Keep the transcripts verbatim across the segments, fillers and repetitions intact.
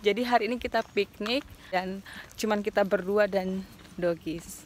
Jadi hari ini kita piknik dan cuman kita berdua dan doggies.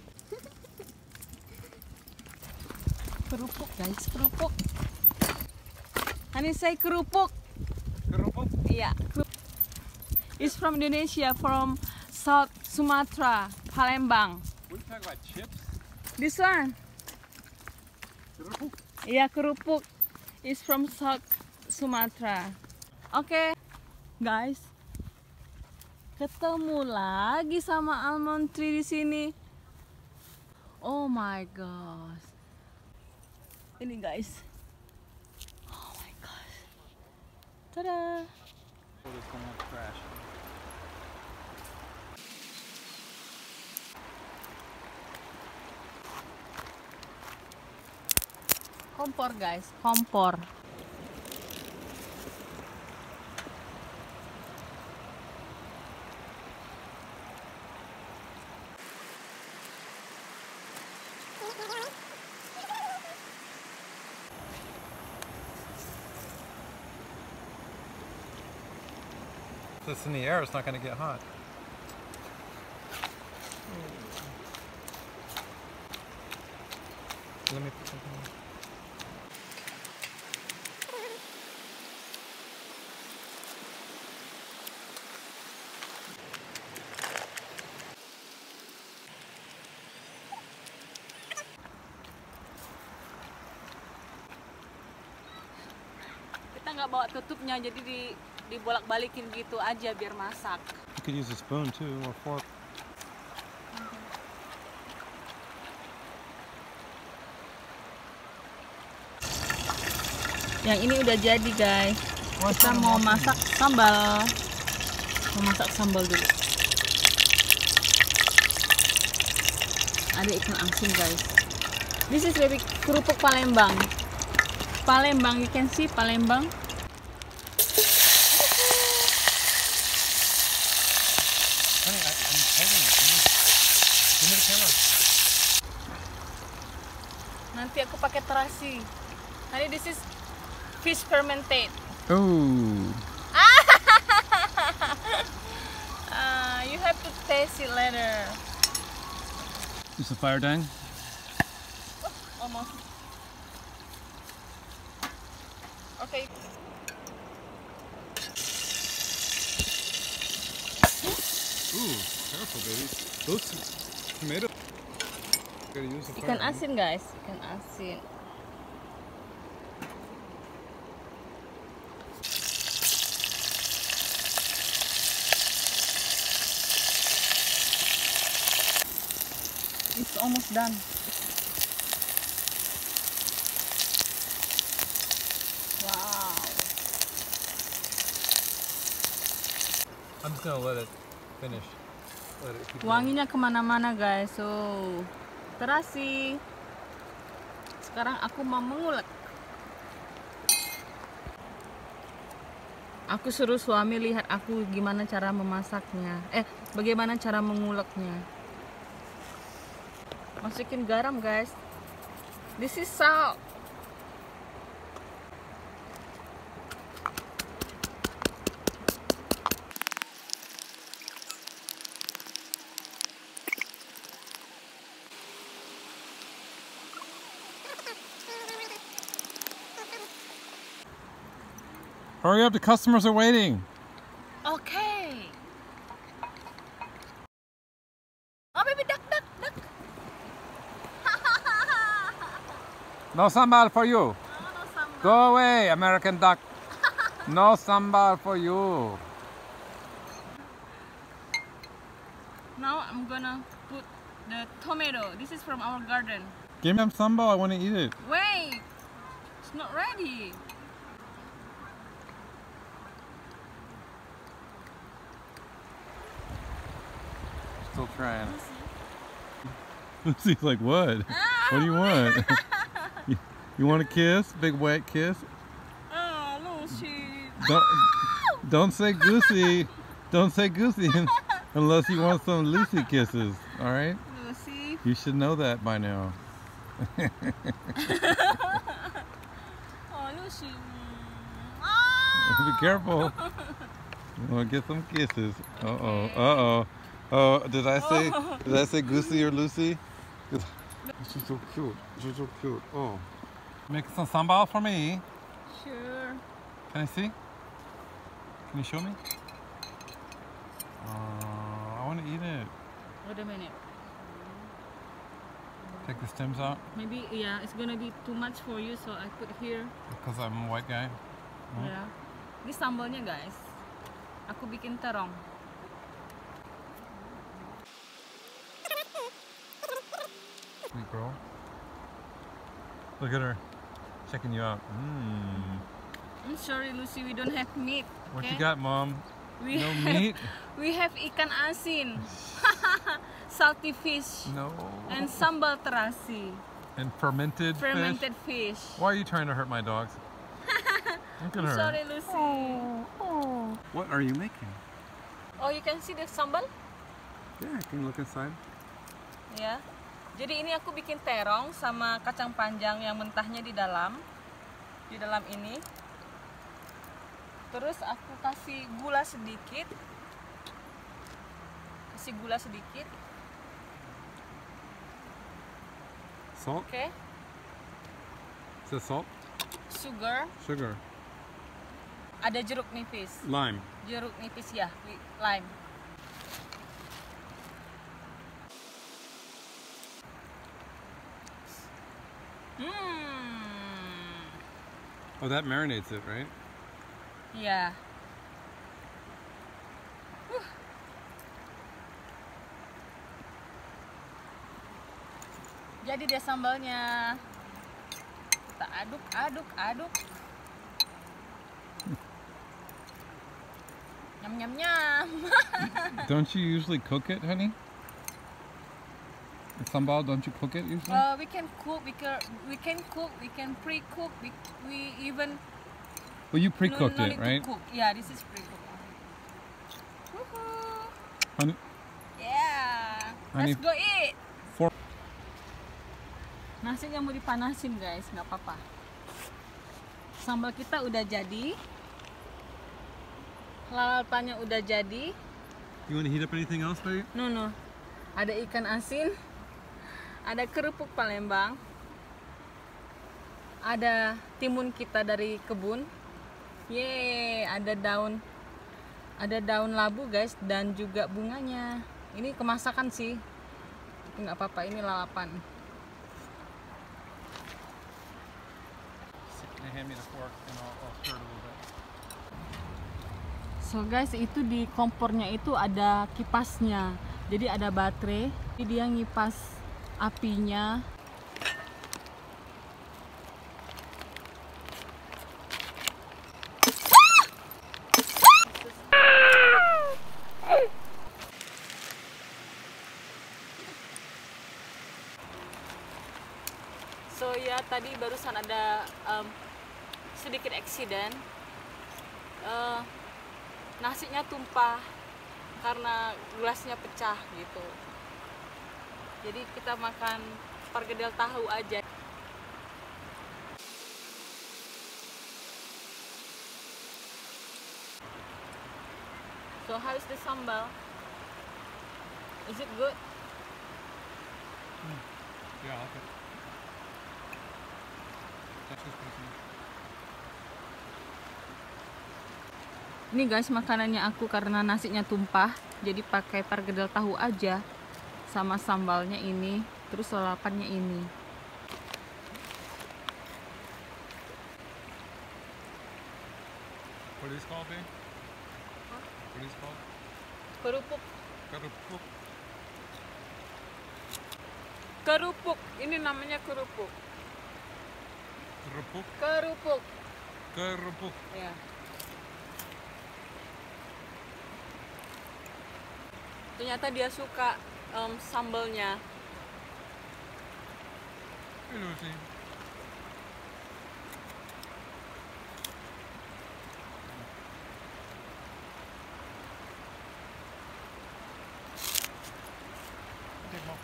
Kerupuk guys, kerupuk. Hani say kerupuk. Kerupuk? Iya. It's from Indonesia, from South Sumatra, Palembang. We talk about chips? This one. Kerupuk? Iya, kerupuk. It's from South Sumatra. Oke, okay. Guys. Ketemu lagi sama almond tree di sini. Oh my gosh. Ini guys. Oh my gosh. Tada. Kompor guys, kompor. If it's in the air, it's not going to get hot. Let me put something in. Kita nggak bawa tutupnya, jadi di dibolak-balikin gitu aja biar masak. You could use a spoon too, or fork. Yang ini udah jadi guys. Kita mau masak sambal. Mau masak sambal dulu. Ada ikan asin guys. This is baby kerupuk Palembang. Palembang, you can see Palembang. Honey, I, I'm holding it. Give me, give me the camera. Nanti aku pakai terasi. Nanti this is fish fermented. Oh. uh, you have to taste it later. Is the fire dying? Oh, almost. Okay. Ooh, careful, baby. Those tomatoes. Gotta use the Ikan fire. asin guys, ikan asin. It's almost done. Wow. I'm just gonna let it finish. Let it keep going. Wanginya kemana-mana guys. So terasi. Sekarang aku mau mengulek. Aku suruh suami lihat aku gimana cara memasaknya. Eh, bagaimana cara menguleknya. Masukin garam guys. This is salt. Hurry up, the customers are waiting. Okay. Oh baby, duck, duck, duck. No sambal for you. Oh, no sambal. Go away, American duck. No sambal for you. Now I'm gonna put the tomato. This is from our garden. Give me some sambal, I want to eat it. Wait, it's not ready. Still trying. Lucy's like, what? Ah, What do you want? you, you want a kiss? Big wet kiss? Oh, Lucy. Don't, don't say goosey. Don't say goosey unless you want some Lucy kisses, all right? Lucy. You should know that by now. Oh, Lucy. Oh. Be careful. You want to get some kisses? Uh oh. Uh oh. Oh, did I say? Did I say Goosey or Lucy? She's so cute. She's so cute. Oh. Make some sambal for me. Sure. Can I see? Can you show me? Uh, I want to eat it. Wait a minute. Take the stems out Maybe yeah, it's gonna be too much for you, so I put here. because I'm a white guy. Hmm? Ya. Ini sambalnya guys. Aku bikin terong. Sweet girl. Look at her. Checking you out. Mmm. I'm sorry Lucy, we don't have meat. What okay? you got, Mom? We No have, meat? We have ikan asin. Salty fish. No. And sambal terasi. And fermented, Fermented fish? fish. Why are you trying to hurt my dogs? Look at I'm her. sorry Lucy. What are you making? Oh, you can see the sambal? Yeah, can you look inside? Ya. Jadi ini aku bikin terong sama kacang panjang yang mentahnya di dalam. Di dalam ini. Terus aku kasih gula sedikit. Kasih gula sedikit. Salt? Oke. Okay. Is that salt? Sugar. Sugar. Ada jeruk nipis. Lime. Jeruk nipis ya, wi- lime. Hmm. Oh, that marinates it, right? Ya. Huh. Jadi dia sambalnya. Kita aduk, aduk, aduk. Nyam nyam nyam. Don't you usually cook it, honey? The sambal, don't you cook it usually? Uh, we can cook, we can, we can cook, we can pre-cook, we, we even Well, you pre-cooked no, no it, need right? to cook. Yeah, this is pre-cooked. Woohoo! Honey, Yeah, Honey, let's go eat. for Nasinya mau dipanasin guys, nggak apa-apa. Sambal kita udah jadi, lalapannya udah jadi. you want to heat up anything else, baby? No no, ada ikan asin, ada kerupuk Palembang, ada timun kita dari kebun. Yeay, ada daun, ada daun labu guys, dan juga bunganya. Ini kemasakan sih, tapi nggak apa-apa, ini lalapan. Hand me the fork and I'll, I'll stir it a little bit. So guys, itu di kompornya itu ada kipasnya. Jadi ada baterai, jadi dia ngipas apinya. So ya tadi barusan ada um, sedikit accident. Uh, nasinya tumpah karena gelasnya pecah gitu. Jadi kita makan perkedel tahu aja. So how is the sambal? Is it good? Yeah, I like it. That's just spicy. Ini guys makanannya aku karena nasinya tumpah, jadi pakai perkedel tahu aja sama sambalnya ini, terus lalapannya ini. What is this called, babe? What? What is this called? Kerupuk, Kerupuk. kerupuk. Ini namanya kerupuk. Kerupuk. Kerupuk. Kerupuk. Ya. Ternyata dia suka um, sambalnya. Hey, Lucy. Take Mom.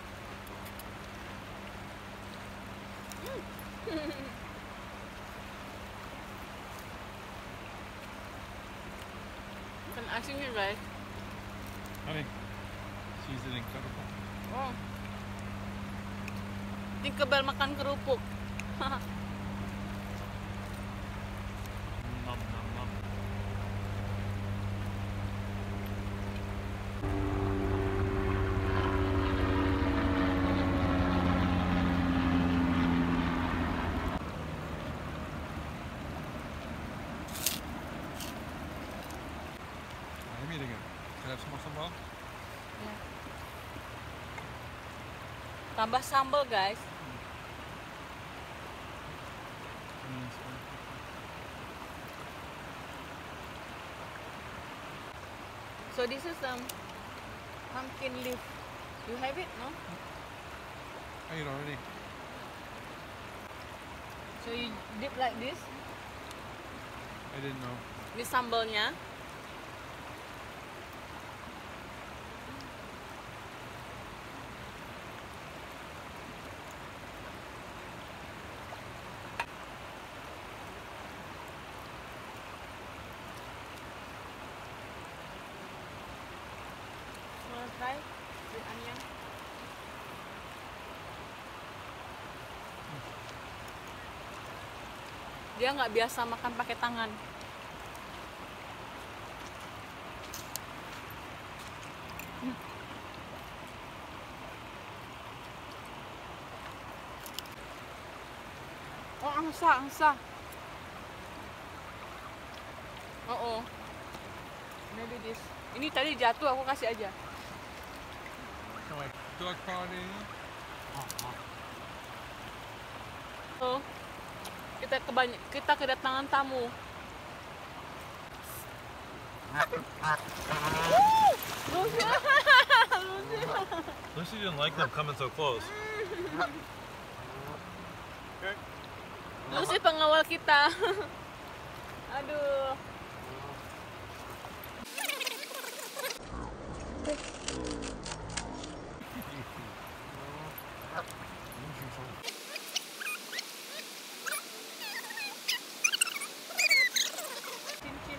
Ikan asinnya guys. Honey, she's an incredible. Oh. Tinkerbell makan kerupuk. Nom, nom, nom. I'm eating it. Can I have some more sambal? Ya. Tambah sambal guys. Mm, it's fine. So this is some pumpkin leaf. You have it, no? I ate already. So you dip like this. I didn't know. Ini sambalnya. Wanna try with onion? Dia nggak biasa makan pakai tangan. Hmm. Oh, angsa, angsa. Oh, oh. Maybe this. Ini tadi jatuh, aku kasih aja. Can I dog party? Oh, kita kebany kita kedatangan tamu. Lucy, Lucy. Lucy didn't like them coming so close. Lucy pengawal kita. Aduh. Cincin.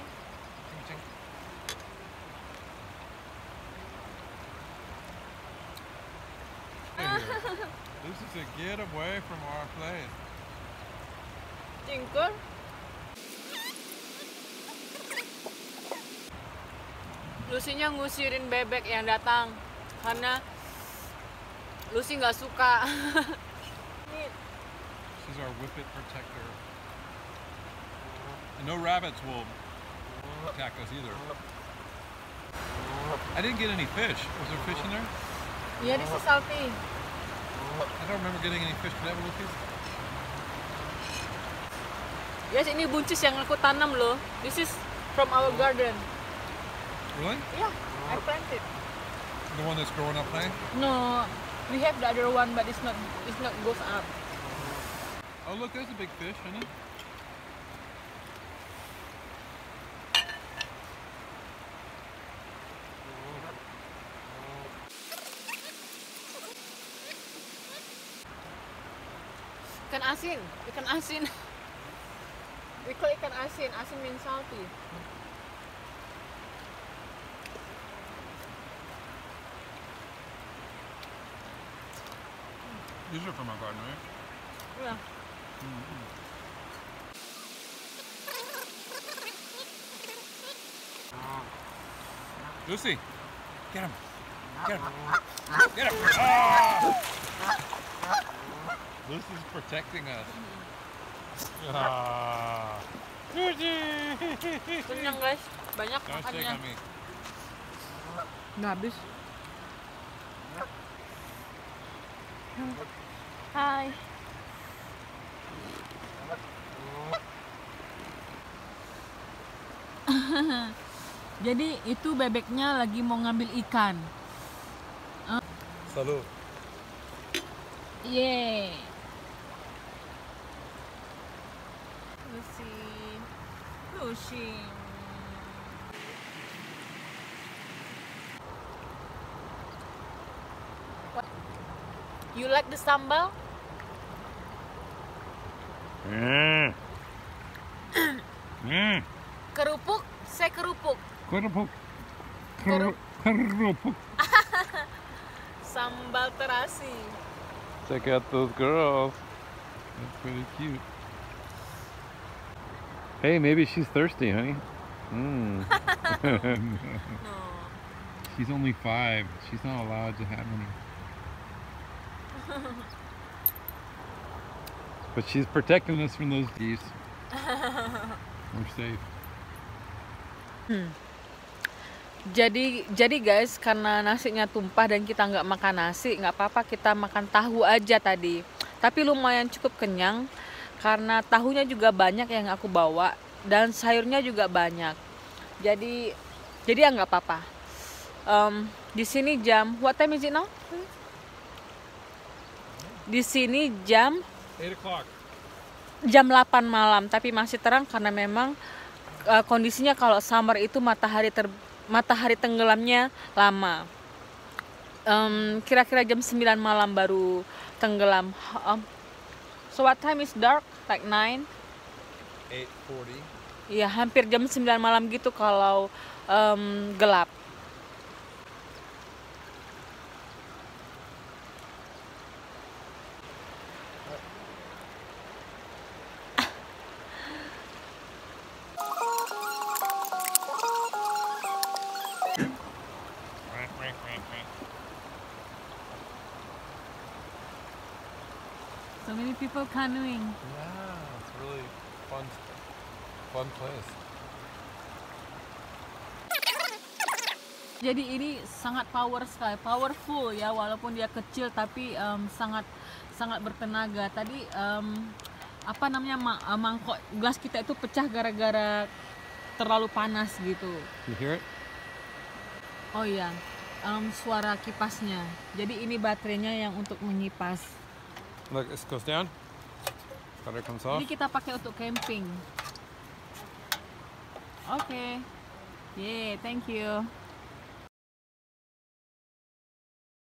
Lucy said, "Get away from our place." Cingkur. Lucy-nya ngusirin bebek yang datang karena Lucy nggak suka. She's our whippet protector. And no rabbits will attack us either. I didn't get any fish. Was there fish in there? Iya, this is salty. I don't remember getting any fish. Can I have a look, please? Yes, ini buncis yang aku tanam loh. This is from our garden. Really? Yeah, I planted. The one that's growing up now? No, we have the other one, but it's not. It's not goes up. Oh, look, there's a big fish, honey. Ikan asin, ikan asin. We call ikan asin. Asin means salty. These are from our garden, right? Yeah. Lucy, get him. Get him. Get him. Ah! Lucy's protecting us. Ah. Lucy! Kenyang guys, banyak Don't shake makannya. on me. Nggak habis. Hai. Jadi itu bebeknya lagi mau ngambil ikan. Salud. Yeay. Lucy. Lucy. What? You like the sambal? Mm. Mm. Kerupuk? Saya kerupuk. Keropok. Kerup- Keropok. Sambal terasi. Check out those girls. That's pretty cute. Hey, maybe she's thirsty, honey. Mm. No. She's only five. She's not allowed to have any. But she's protecting us from those geese. We're safe. Jadi jadi guys, karena nasinya tumpah dan kita nggak makan nasi, nggak apa-apa, kita makan tahu aja tadi. Tapi lumayan cukup kenyang karena tahunya juga banyak yang aku bawa dan sayurnya juga banyak. Jadi jadi ya nggak apa-apa. Um, di sini jam what time is it now? Di sini jam Eight o'clock. jam delapan malam, tapi masih terang karena memang uh, kondisinya kalau summer itu matahari ter matahari tenggelamnya lama. Um, kira-kira jam sembilan malam baru tenggelam. Um, so what time is dark? Like nine? Eight forty. Iya, hampir jam sembilan malam gitu kalau um, gelap. So many people canoeing. Yeah, it's really fun, fun place. Jadi ini sangat power sekali, powerful ya, walaupun dia kecil tapi um, sangat sangat bertenaga. Tadi um, apa namanya ma mangkok gelas kita itu pecah gara-gara terlalu panas gitu. You hear it? Oh iya, um, suara kipasnya. Jadi ini baterainya yang untuk menyipas. Look, it goes down. Butter comes off. Ini kita pakai untuk camping. Oke, okay. Yeah, thank you.